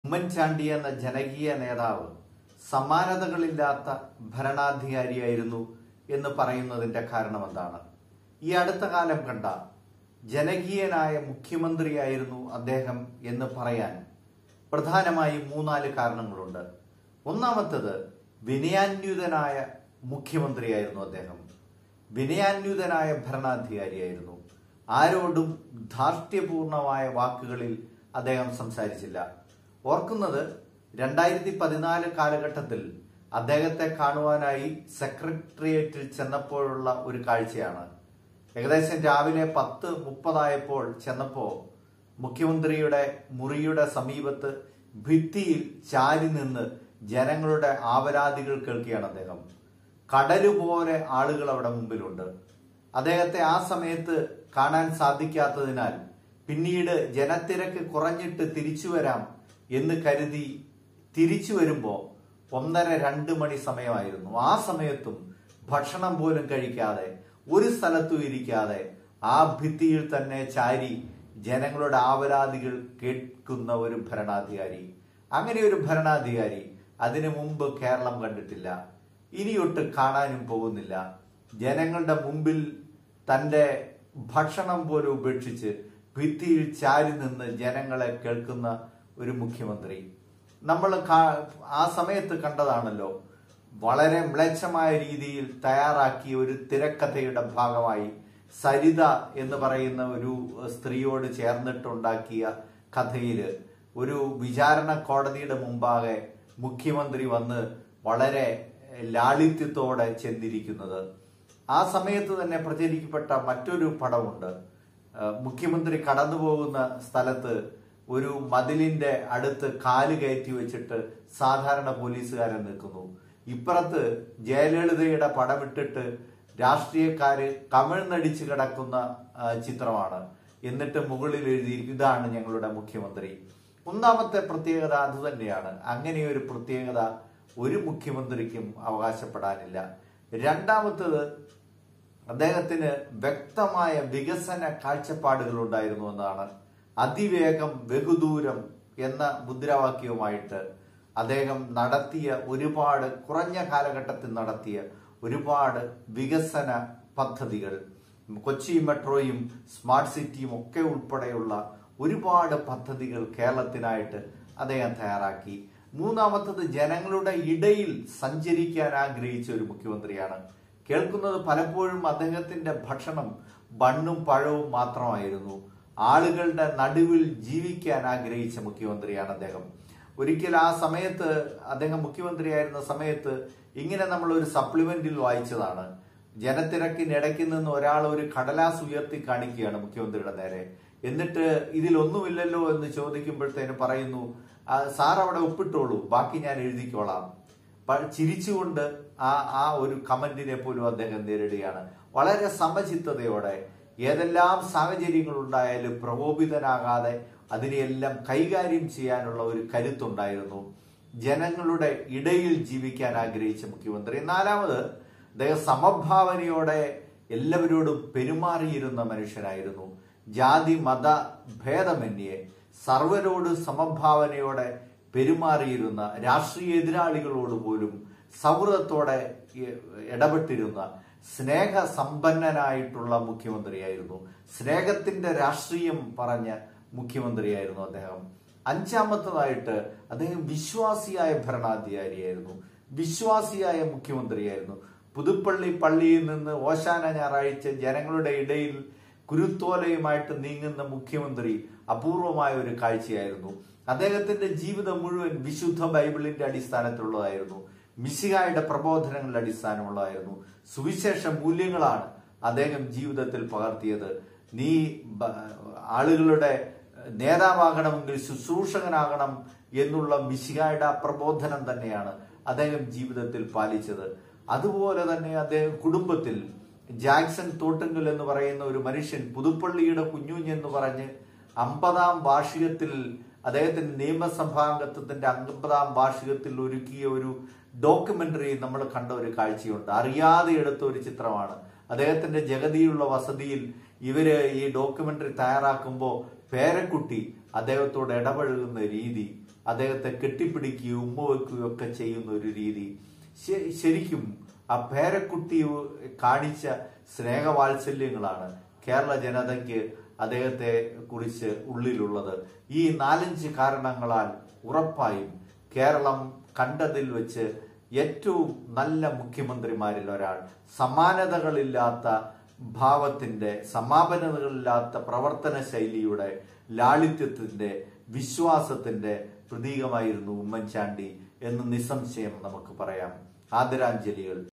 ഉമ്മൻചാണ്ടി എന്ന ജനകീയ നേതാവ് സമാനതകളില്ലാത്ത ഭരണാധികാരിയായിരുന്നു എന്ന് പറയുന്നതിന്റെ കാരണം എന്താണ്? ഈ അടുത്ത കാലം കണ്ട ജനകീയനായ മുഖ്യമന്ത്രിയായിരുന്നു അദ്ദേഹം എന്ന് പറയാൻ പ്രധാനമായും മൂന്നാല് കാരണങ്ങളുണ്ട്. ഒന്നാമത്തേത്, വിനയാന്വിതനായ മുഖ്യമന്ത്രിയായിരുന്നു അദ്ദേഹം. വിനയാന്വിതനായ ഭരണാധികാരിയായിരുന്നു. ആരോടും ധാർഷ്ട്യപൂർണമായ വാക്കുകളിൽ അദ്ദേഹം സംസാരിച്ചില്ല. ഓർക്കുന്നത് 2014 കാലഘട്ടത്തിൽ അദ്ദേഹത്തെ കാണുവാനായി സെക്രട്ടേറിയറ്റിൽ ചെന്നപ്പോഴുള്ള ഒരു കാഴ്ചയാണ്. ഏകദേശം രാവിലെ 10:30 ചെന്നപ്പോൾ മുഖ്യമന്ത്രിയുടെ മുറിയുടെ സമീപത്ത് ഭിത്തിയിൽ ചാരി നിന്ന് ജനങ്ങളുടെ ആവലാതികൾ കേൾക്കുകയാണ് അദ്ദേഹം. കടലുപോലെ ആളുകൾ അവിടെ മുമ്പിലുണ്ട്. അദ്ദേഹത്തെ ആ സമയത്ത് കാണാൻ സാധിക്കാത്തതിനാൽ പിന്നീട് ജനത്തിരക്ക് കുറഞ്ഞിട്ട് തിരിച്ചു വരാം എന്ന് കരുതി തിരിച്ചു വരുമ്പോൾ 1:30-2 മണി സമയമായിരുന്നു. ആ സമയത്തും ഭക്ഷണം പോലും കഴിക്കാതെ ഒരു സ്ഥലത്തും ഇരിക്കാതെ ആ ഭിത്തിയിൽ തന്നെ ചാരി ജനങ്ങളുടെ ആവലാതികൾ കേൾക്കുന്ന ഒരു ഭരണാധികാരി. അങ്ങനെ ഒരു ഭരണാധികാരി അതിനു മുമ്പ് കേരളം കണ്ടിട്ടില്ല, ഇനിയൊട്ട് കാണാനും പോകുന്നില്ല. ജനങ്ങളുടെ മുമ്പിൽ തന്റെ ഭക്ഷണം പോലും ഉപേക്ഷിച്ച് ഭിത്തിയിൽ ചാരി നിന്ന് ജനങ്ങളെ കേൾക്കുന്ന ഒരു മുഖ്യമന്ത്രി നമ്മൾ ആ സമയത്ത് കണ്ടതാണല്ലോ. വളരെ മ്ലേച്ഛമായ രീതിയിൽ തയ്യാറാക്കിയ ഒരു തിരക്കഥയുടെ ഭാഗമായി സരിത എന്ന് പറയുന്ന ഒരു സ്ത്രീയോട് ചേർന്നിട്ടുണ്ടാക്കിയ കഥയില് ഒരു വിചാരണ കോടതിയുടെ മുമ്പാകെ മുഖ്യമന്ത്രി വന്ന് വളരെ ലാളിത്യത്തോടെ ചെന്നിരിക്കുന്നത്. ആ സമയത്ത് തന്നെ പ്രചരിക്കപ്പെട്ട മറ്റൊരു പടമുണ്ട്. മുഖ്യമന്ത്രി കടന്നു പോകുന്ന സ്ഥലത്ത് ഒരു മതിലിന്റെ അടുത്ത് കാല് കയറ്റി വെച്ചിട്ട് സാധാരണ പോലീസുകാരൻ നിൽക്കുന്നു. ഇപ്പുറത്ത് ജയലളിതയുടെ പടമിട്ടിട്ട് രാഷ്ട്രീയക്കാര് കമിഴ്ന്നടിച്ച് കിടക്കുന്ന ചിത്രമാണ്. എന്നിട്ട് മുകളിൽ എഴുതിയിരിക്കും, ഇതാണ് ഞങ്ങളുടെ മുഖ്യമന്ത്രി. ഒന്നാമത്തെ പ്രത്യേകത അത് തന്നെയാണ്. അങ്ങനെ ഒരു പ്രത്യേകത ഒരു മുഖ്യമന്ത്രിക്കും അവകാശപ്പെടാനില്ല. രണ്ടാമത്തേത്, അദ്ദേഹത്തിന് വ്യക്തമായ വികസന കാഴ്ചപ്പാടുകൾ ഉണ്ടായിരുന്നു എന്നതാണ്. അതിവേഗം ബഹുദൂരം എന്ന മുദ്രാവാക്യവുമായിട്ട് അദ്ദേഹം നടത്തിയ ഒരുപാട്, കുറഞ്ഞ കാലഘട്ടത്തിൽ നടത്തിയ ഒരുപാട് വികസന പദ്ധതികൾ, കൊച്ചി മെട്രോയും സ്മാർട്ട് സിറ്റിയും ഒക്കെ ഉൾപ്പെടെയുള്ള ഒരുപാട് പദ്ധതികൾ കേരളത്തിനായിട്ട് അദ്ദേഹം തയ്യാറാക്കി. മൂന്നാമത്തത്, ജനങ്ങളുടെ ഇടയിൽ സഞ്ചരിക്കാൻ ആഗ്രഹിച്ച ഒരു മുഖ്യമന്ത്രിയാണ്. കേൾക്കുന്നത് പലപ്പോഴും അദ്ദേഹത്തിന്റെ ഭക്ഷണം ബണ്ണും പഴവും മാത്രമായിരുന്നു. ആളുകളുടെ നടുവിൽ ജീവിക്കാൻ ആഗ്രഹിച്ച മുഖ്യമന്ത്രിയാണ് അദ്ദേഹം. ഒരിക്കൽ ആ സമയത്ത്, അദ്ദേഹം മുഖ്യമന്ത്രിയായിരുന്ന സമയത്ത് ഇങ്ങനെ നമ്മൾ ഒരു സപ്ലിമെന്റിൽ വായിച്ചതാണ്. ജനത്തിരക്കിനിടയ്ക്ക് നിന്ന് ഒരാൾ ഒരു കടലാസ് ഉയർത്തി കാണിക്കുകയാണ് മുഖ്യമന്ത്രിയുടെ നേരെ. എന്നിട്ട് ഇതിലൊന്നുമില്ലല്ലോ എന്ന് ചോദിക്കുമ്പോഴത്തേന് പറയുന്നു, സാർ അവിടെ ഒപ്പിട്ടോളൂ, ബാക്കി ഞാൻ എഴുതിക്കോളാം. ചിരിച്ചുകൊണ്ട് ആ ഒരു കമന്റിനെ പോലും അദ്ദേഹം നേരിടുകയാണ്. വളരെ സമചിത്തതയോടെ ഏതെല്ലാം സാഹചര്യങ്ങൾ ഉണ്ടായാലും പ്രകോപിതനാകാതെ അതിനെയെല്ലാം കൈകാര്യം ചെയ്യാനുള്ള ഒരു കരുത്തുണ്ടായിരുന്നു. ജനങ്ങളുടെ ഇടയിൽ ജീവിക്കാൻ ആഗ്രഹിച്ച മുഖ്യമന്ത്രി. നാലാമത്, അദ്ദേഹം സമഭാവനയോടെ എല്ലാവരോടും പെരുമാറിയിരുന്ന മനുഷ്യനായിരുന്നു. ജാതി മത ഭേദമന്യേ സർവരോട് സമഭാവനയോടെ പെരുമാറിയിരുന്ന, രാഷ്ട്രീയ എതിരാളികളോട് പോലും സൗഹൃദത്തോടെ ഇടപെട്ടിരുന്ന, സ്നേഹസമ്പന്നനായിട്ടുള്ള മുഖ്യമന്ത്രിയായിരുന്നു. സ്നേഹത്തിന്റെ രാഷ്ട്രീയം പറഞ്ഞ മുഖ്യമന്ത്രിയായിരുന്നു അദ്ദേഹം. അഞ്ചാമത്തതായിട്ട്, അദ്ദേഹം വിശ്വാസിയായ ഭരണാധികാരിയായിരുന്നു, വിശ്വാസിയായ മുഖ്യമന്ത്രിയായിരുന്നു. പുതുപ്പള്ളി പള്ളിയിൽ നിന്ന് ഓശാന ഞായറാഴ്ച ജനങ്ങളുടെ ഇടയിൽ കുരുത്തോലയുമായിട്ട് നീങ്ങുന്ന മുഖ്യമന്ത്രി അപൂർവമായ ഒരു കാഴ്ചയായിരുന്നു. അദ്ദേഹത്തിന്റെ ജീവിതം മുഴുവൻ വിശുദ്ധ ബൈബിളിന്റെ അടിസ്ഥാനത്തിലുള്ളതായിരുന്നു. മിശിഹായുടെ പ്രബോധനങ്ങളുടെ അടിസ്ഥാനമുള്ളതായിരുന്നു. സുവിശേഷ മൂല്യങ്ങളാണ് അദ്ദേഹം ജീവിതത്തിൽ പകർത്തിയത്. നീ ആളുകളുടെ നേതാവാകണമെങ്കിൽ ശുശ്രൂഷകനാകണം എന്നുള്ള മിശിഹായുടെ പ്രബോധനം തന്നെയാണ് അദ്ദേഹം ജീവിതത്തിൽ പാലിച്ചത്. അതുപോലെ തന്നെ അദ്ദേഹം കുടുംബത്തിൽ ജാക്സൺ തോട്ടുങ്കൽ എന്ന് പറയുന്ന ഒരു മനുഷ്യൻ പുതുപ്പള്ളിയുടെ കുഞ്ഞുഞ്ഞെന്ന് പറഞ്ഞ് 50ാം വാർഷികത്തിൽ, അദ്ദേഹത്തിന്റെ നിയമസഭാംഗത്വത്തിന്റെ 50ാം വാർഷികത്തിൽ ഒരുക്കിയ ഒരു ഡോക്യുമെന്ററി നമ്മൾ കണ്ട ഒരു കാഴ്ചയുണ്ട്. അറിയാതെ എടുത്ത ഒരു ചിത്രമാണ്. അദ്ദേഹത്തിന്റെ ജഗതിയിലുള്ള വസതിയിൽ ഇവര് ഈ ഡോക്യുമെന്ററി തയ്യാറാക്കുമ്പോൾ പേരക്കുട്ടി അദ്ദേഹത്തോട് ഇടപഴകുന്ന രീതി അദ്ദേഹത്തെ കെട്ടിപ്പിടിക്കുകയും ഉമ്മ വെക്കുകയും ഒക്കെ ചെയ്യുന്ന ഒരു രീതി ശരിക്കും ആ പേരക്കുട്ടി കാണിച്ച സ്നേഹവാത്സല്യങ്ങളാണ് കേരള ജനതയ്ക്ക് അദ്ദേഹത്തെ കുറിച്ച് ഉള്ളിലുള്ളത്. ഈ 4-5 കാരണങ്ങളാൽ ഉറപ്പായും കേരളം കണ്ടതിൽ വെച്ച് ഏറ്റവും നല്ല മുഖ്യമന്ത്രിമാരിൽ ഒരാൾ, സമാനതകളില്ലാത്ത ഭാവത്തിന്റെ, സമാപനതകളില്ലാത്ത പ്രവർത്തന ശൈലിയുടെ, ലാളിത്യത്തിന്റെ, വിശ്വാസത്തിന്റെ പ്രതീകമായിരുന്നു ഉമ്മൻചാണ്ടി എന്ന് നിസ്സംശയം നമുക്ക് പറയാം. ആദരാഞ്ജലികൾ.